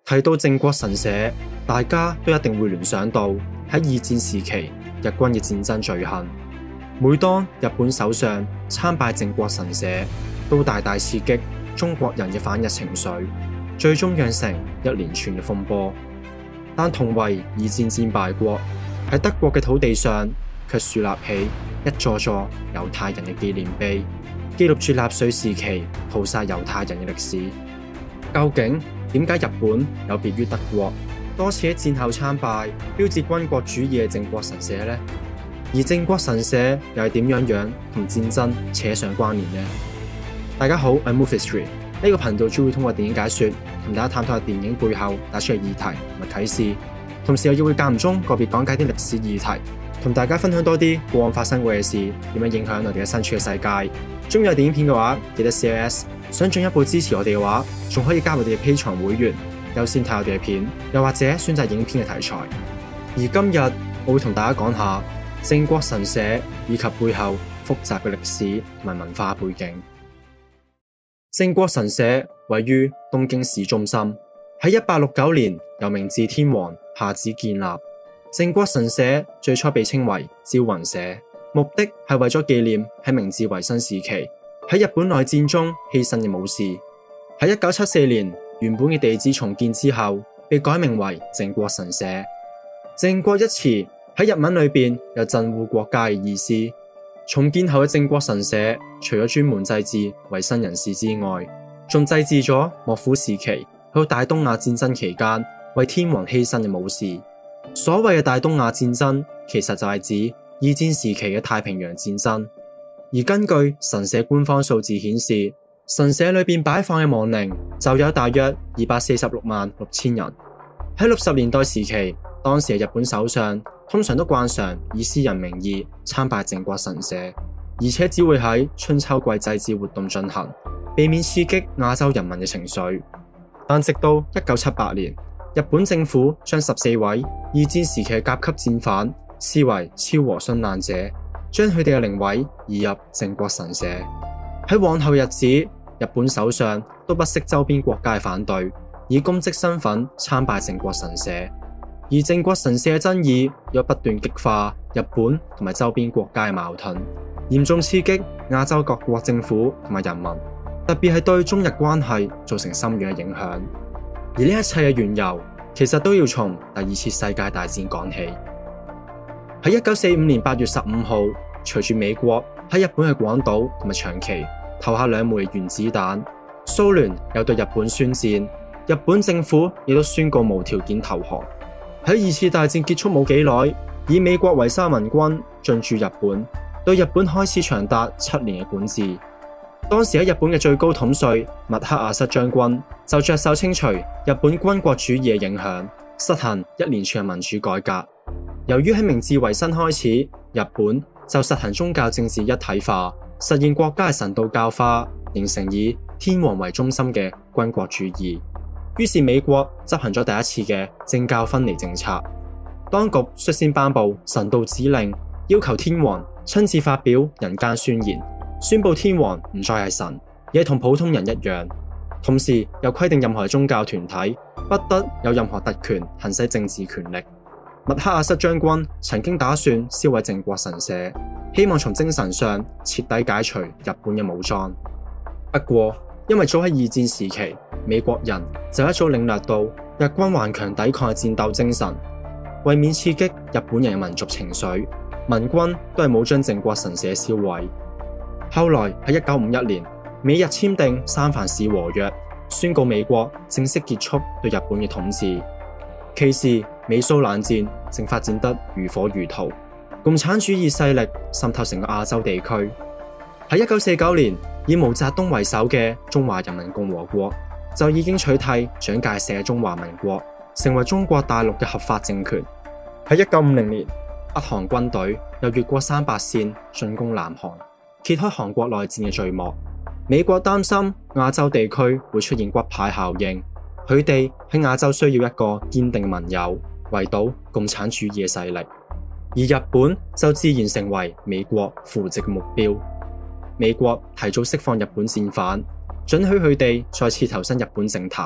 提到靖國神社，大家都一定會聯想到喺二戰時期日軍嘅戰爭罪行。每當日本首相參拜靖國神社，都大大刺激中國人嘅反日情緒，最終釀成一連串嘅風波。但同為二戰戰敗國，喺德國嘅土地上卻樹立起一座座猶太人嘅紀念碑，記錄住納粹時期屠殺猶太人嘅歷史。究竟點解日本有別於德國，多次喺戰後參拜標誌軍國主義嘅靖國神社呢？而靖國神社又係點樣同戰爭扯上關聯呢？大家好，我係 Movie History， 呢個頻道主要通過電影解說同大家探討下電影背後帶出嘅議題同埋啟示，同時又要會間唔中個別講解啲歷史議題，同大家分享多啲過往發生過嘅事點樣影響我哋嘅身處嘅世界。中意我電影片嘅話，記得 CLS。想進一步支持我哋嘅話，仲可以加入我哋嘅 Patreon 會員，優先睇我哋嘅片，又或者選擇影片嘅題材。而今日我會同大家講下靖國神社以及背後複雜嘅歷史同埋文化背景。靖國神社位於東京市中心，喺1869年由明治天皇下旨建立。靖國神社最初被稱為招魂社，目的係為咗紀念喺明治維新時期喺日本內戰中犧牲嘅武士。喺1974年，原本嘅地址重建之後，被改名為靖國神社。靖國一詞喺日文裏邊有鎮護國家嘅意思。重建後嘅靖國神社，除咗專門祭祀維新人士之外，仲祭祀咗幕府時期去到大東亞戰爭期間為天皇犧牲嘅武士。所謂嘅大東亞戰爭，其實就係指二戰時期嘅太平洋戰爭。而根據神社官方數字顯示，神社裏邊擺放嘅亡靈就有大約246萬6千人。喺60年代時期，當時嘅日本首相通常都慣常以私人名義參拜靖國神社，而且只會喺春秋季祭祀活動進行，避免刺激亞洲人民嘅情緒。但直到1978年，日本政府將14位二戰時期嘅甲級戰犯視為超和殉難者，將佢哋嘅靈位移入靖國神社。喺往後日子，日本首相都不惜周邊國家嘅反對，以公職身份參拜靖國神社。而靖國神社嘅爭議又不斷激化日本同埋周邊國家嘅矛盾，嚴重刺激亞洲各國政府同埋人民，特別係對中日關係造成深遠嘅影響。而呢一切嘅緣由，其實都要從第二次世界大戰講起。喺1945年8月15號，隨住美國喺日本嘅廣島同埋長崎投下2枚原子彈，蘇聯又對日本宣戰，日本政府亦都宣告無條件投降。喺二次大戰結束冇幾耐，以美國為三民軍進駐日本，對日本開始長達7年嘅管治。當時喺日本嘅最高統帥麥克阿瑟將軍就着手清除日本軍國主義嘅影響，實行一連串嘅民主改革。由於喺明治維新開始，日本就實行宗教政治一體化，實現國家嘅神道教化，形成以天皇為中心嘅軍國主義。於是美國執行咗第一次嘅政教分離政策，當局率先頒布神道指令，要求天皇親自發表人間宣言，宣布天皇唔再係神，而係同普通人一樣。同時又規定任何宗教團體不得有任何特權行使政治權力。麥克阿瑟將軍曾經打算燒毀靖國神社，希望從精神上徹底解除日本嘅武裝。不過因為早喺二戰時期，美國人就一早領略到日軍頑強抵抗嘅戰鬥精神，為免刺激日本人嘅民族情緒，民軍都係冇將靖國神社燒毀。後來喺1951年，美日簽訂三藩市和約，宣告美國正式結束對日本嘅統治。其時美蘇冷戰正發展得如火如荼，共產主義勢力滲透成個亞洲地區。喺1949年，以毛澤東為首嘅中華人民共和國就已經取締蔣介石嘅中華民國，成為中國大陸嘅合法政權。喺1950年，北韓軍隊又越過300線進攻南韓，揭開韓國內戰嘅序幕。美國擔心亞洲地區會出現骨牌效應，佢哋喺亞洲需要一個堅定嘅盟友，圍堵共產主義嘅勢力。而日本就自然成為美國扶植嘅目標。美國提早釋放日本戰犯，准許佢哋再次投身日本政壇，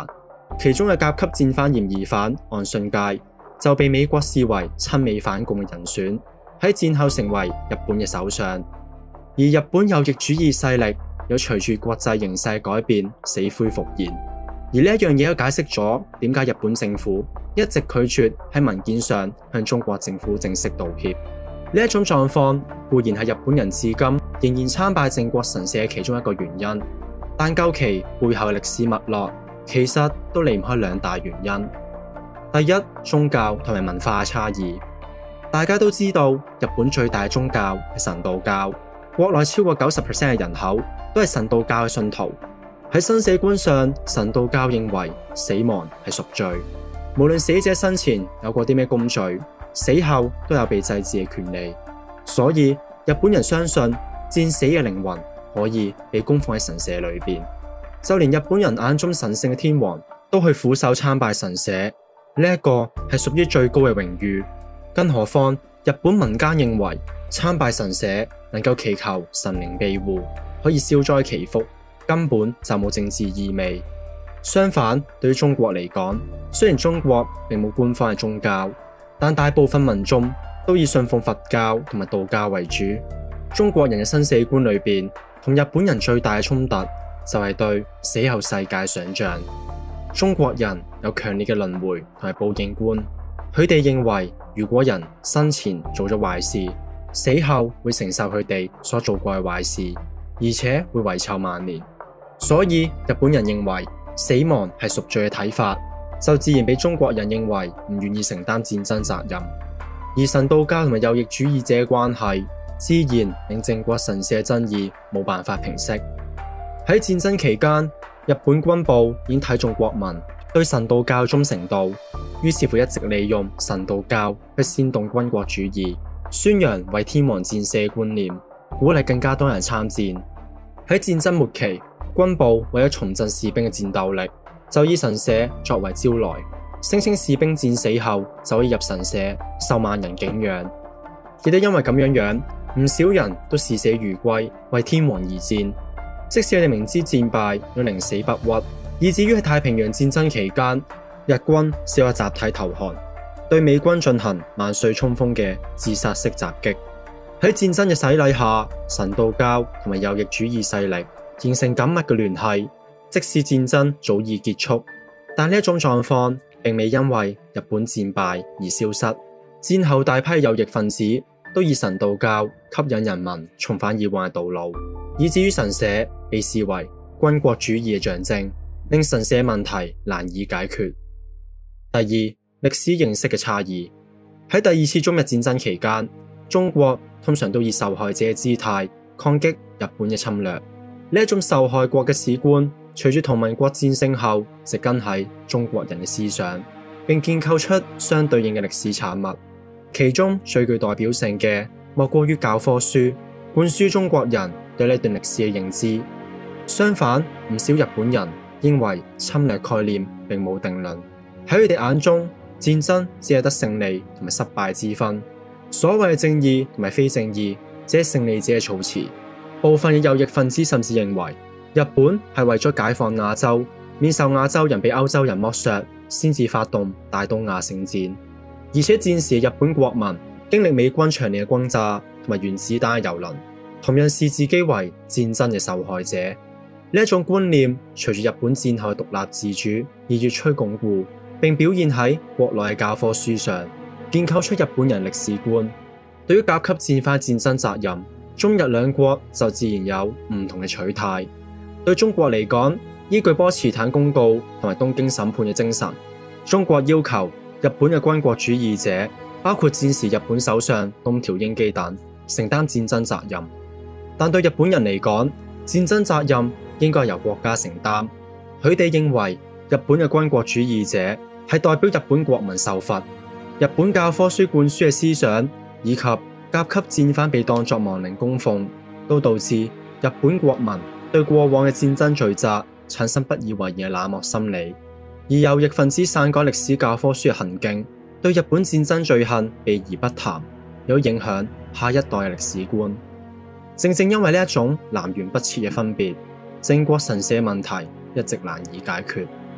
其中嘅甲級戰犯嫌疑犯岸信介就被美國視為親美反共嘅人選，喺戰後成為日本嘅首相。而日本右翼主義勢力有隨住國際形勢改變死灰復燃，而呢一樣嘢都解釋咗點解日本政府一直拒絕喺文件上向中國政府正式道歉。呢一種狀況固然係日本人至今仍然參拜靖國神社嘅其中一個原因，但究其背後嘅歷史脈絡，其實都離唔開兩大原因。第一，宗教同埋文化差異。大家都知道，日本最大嘅宗教係神道教，國內超過90% 嘅人口都係神道教嘅信徒。喺生死觀上，神道教認為死亡係贖罪，無論死者生前有過啲咩工序，死後都有被祭祀嘅權利。所以日本人相信戰死嘅靈魂可以被供奉喺神社裏邊，就連日本人眼中神聖嘅天皇都去俯首參拜神社，呢一個係屬於最高嘅榮譽。更何況日本民間認為參拜神社能夠祈求神靈庇護，可以消災祈福，根本就冇政治意味。相反，對於中國嚟講，雖然中國並冇官方嘅宗教，但大部分民眾都以信奉佛教同埋道教為主。中國人嘅生死觀裏邊，同日本人最大嘅衝突就係對死後世界想象。中國人有強烈嘅輪迴同埋報應觀，佢哋認為如果人生前做咗壞事，死後會承受佢哋所做過嘅壞事，而且會遺臭萬年。所以日本人認為死亡係贖罪嘅睇法，就自然俾中國人認為唔願意承擔戰爭責任。而神道教同埋右翼主義者嘅關係，自然令靖國神社爭議冇辦法平息。喺戰爭期間，日本軍部已經睇中國民對神道教忠誠度，於是乎一直利用神道教去煽動軍國主義，宣揚為天皇戰死嘅觀念，鼓勵更加多人參戰。喺戰爭末期，軍部為咗重振士兵嘅戰鬥力，就以神社作為招來，聲稱士兵戰死後就可以入神社受萬人敬仰。亦都因為咁樣，唔少人都視死如歸，為天皇而戰。即使佢哋明知戰敗要寧死不屈，以至於喺太平洋戰爭期間，日軍試過集體投降，對美軍進行萬歲衝鋒嘅自殺式襲擊。喺戰爭嘅洗禮下，神道教同埋右翼主義勢力形成緊密嘅聯繫。即使戰爭早已結束，但呢一種狀況並未因為日本戰敗而消失。戰後大批右翼分子都以神道教吸引人民重返以往嘅道路，以至於神社被視為軍國主義嘅象徵，令神社問題難以解決。第二，歷史認識嘅差異。喺第二次中日戰爭期間，中國通常都以受害者嘅姿態抗擊日本嘅侵略。呢一種受害國嘅史觀，隨住同盟國戰勝後植根喺中國人嘅思想，並建構出相對應嘅歷史產物。其中最具代表性嘅，莫過於教科書灌輸中國人對呢段歷史嘅認知。相反，唔少日本人認為侵略概念並冇定論，喺佢哋眼中，戰爭只係得勝利同埋失敗之分。所謂嘅正義同埋非正義，只係勝利者嘅措辭。部分嘅右翼分子甚至認為，日本係為咗解放亞洲，免受亞洲人被歐洲人剝削，先至發動大東亞聖戰。而且戰時日本國民經歷美軍長年嘅轟炸同埋原子彈嘅蹂躪，同樣視自己為戰爭嘅受害者。呢一種觀念隨住日本戰後獨立自主而越趨鞏固，並表現喺國內嘅教科書上，建構出日本人歷史觀。對於甲級戰犯戰爭責任，中日兩國就自然有唔同嘅取態。對中國嚟講，依據波茨坦公告同埋東京審判嘅精神，中國要求日本嘅軍國主義者，包括戰時日本首相東條英機等，承擔戰爭責任。但對日本人嚟講，戰爭責任應該由國家承擔。佢哋認為日本嘅軍國主義者係代表日本國民受罰。日本教科書灌輸嘅思想以及甲級戰犯被當作亡靈供奉，都導致日本國民對過往嘅戰爭罪責產生不以為然嘅冷漠心理。而右翼分子篡改歷史教科書嘅行徑，對日本戰爭罪行避而不談，有影響下一代嘅歷史觀。正正因為呢一種南轅北轍嘅分別，靖國神社問題一直難以解決。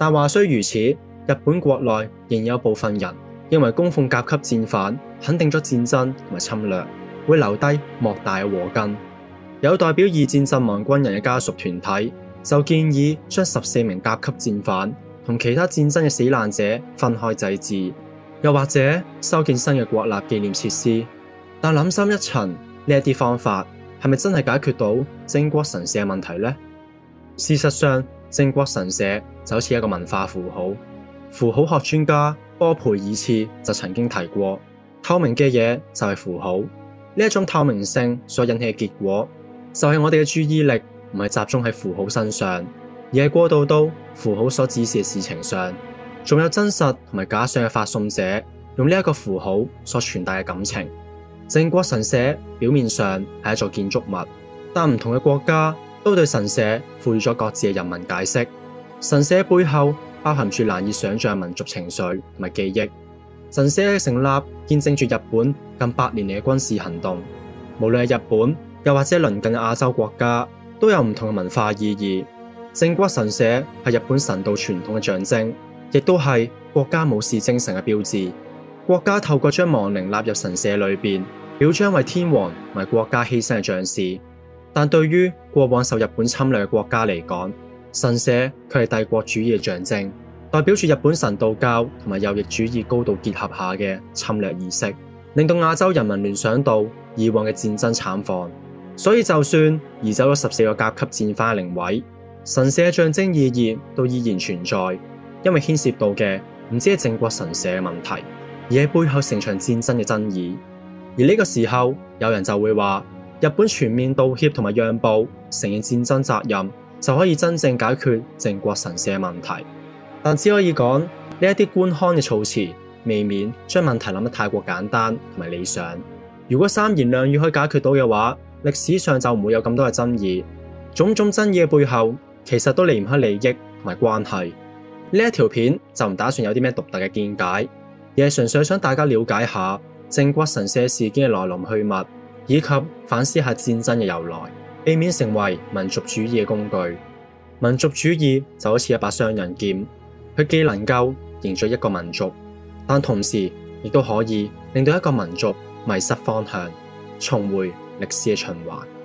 但話雖如此，日本國內仍有部分人認為供奉甲級戰犯肯定咗戰爭同埋侵略，會留低莫大嘅禍根。有代表二戰陣亡軍人嘅家屬團體就建議將14名甲級戰犯同其他戰爭嘅死難者分開祭祀，又或者修建新嘅國立紀念設施。但諗深一層，呢一啲方法係咪真係解決到靖國神社嘅問題呢？事實上，靖國神社就好似一個文化符號。符號學專家波培爾次就曾經提過，透明嘅嘢就係符號。呢一種透明性所引起嘅結果，就係我哋嘅注意力唔係集中喺符號身上，而係過渡到符號所指示嘅事情上。仲有真實同埋假想嘅發送者用呢一個符號所傳達嘅感情。靖國神社表面上係一座建築物，但唔同嘅國家都對神社賦予咗各自嘅人文解釋。神社背後包含住難以想象嘅民族情緒同埋記憶。神社嘅成立見證住日本近100年嚟嘅軍事行動。無論係日本又或者鄰近嘅亞洲國家，都有唔同嘅文化意義。靖國神社係日本神道傳統嘅象徵，亦都係國家武士精神嘅標誌。國家透過將亡靈納入神社裏邊，表彰為天皇同埋國家犧牲嘅將士。但對於過往受日本侵略嘅國家嚟講，神社佢係帝國主義嘅象徵，代表住日本神道教同埋右翼主義高度結合下嘅侵略意識，令到亞洲人民聯想到以往嘅戰爭慘況。所以就算移走咗14個甲級戰犯嘅靈位，神社嘅象徵意義都依然存在，因為牽涉到嘅唔止係靖國神社嘅問題，而係背後成場戰爭嘅爭議。而呢個時候，有人就會話，日本全面道歉同埋讓步，承認戰爭責任，就可以真正解決靖國神社嘅問題。但只可以講，呢一啲官腔嘅措辭，未免將問題諗得太過簡單同埋理想。如果三言兩語可以解決到嘅話，歷史上就唔會有咁多嘅爭議。種種爭議嘅背後，其實都離唔開利益同埋關係。呢一條片就唔打算有啲咩獨特嘅見解，而係純粹想大家了解下靖國神社事件嘅來龍去脈，以及反思下戰爭嘅由來，避免成為民族主義嘅工具。民族主義就好似一把雙刃劍，佢既能夠凝聚一個民族，但同時亦都可以令到一個民族迷失方向，重回歷史嘅循環。